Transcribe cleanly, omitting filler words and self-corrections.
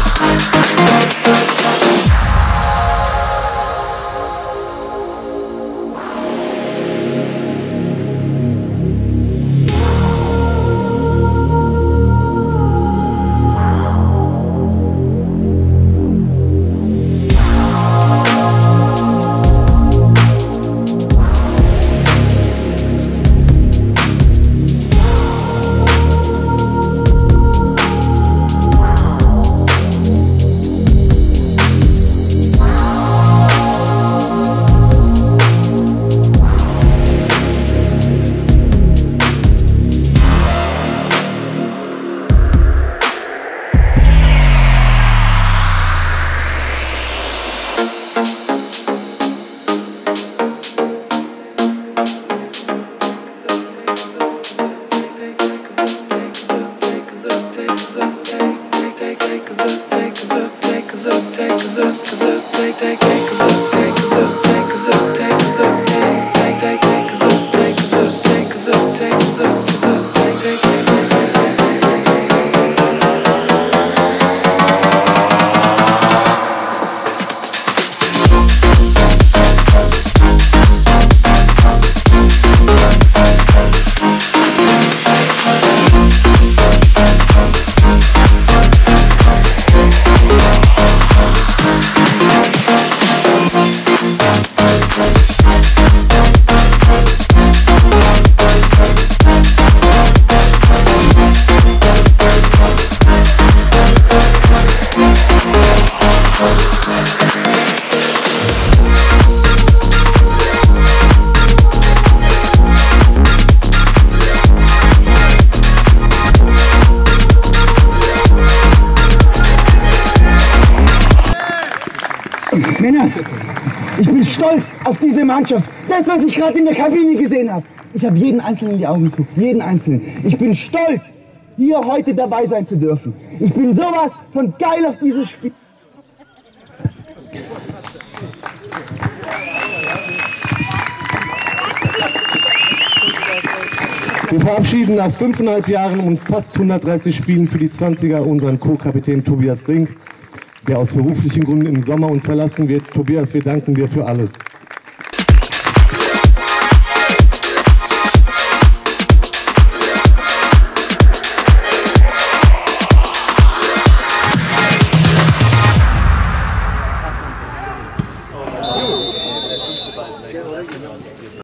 Männers, ich bin stolz auf diese Mannschaft. Das, was ich gerade in der Kabine gesehen habe. Ich habe jeden Einzelnen in die Augen geguckt, jeden Einzelnen. Ich bin stolz, hier heute dabei sein zu dürfen. Ich bin sowas von geil auf dieses Spiel. Wir verabschieden nach 5,5 Jahren und fast 130 Spielen für die 20er unseren Co-Kapitän Tobias Rink, der aus beruflichen Gründen im Sommer uns verlassen wird. Tobias, wir danken dir für alles.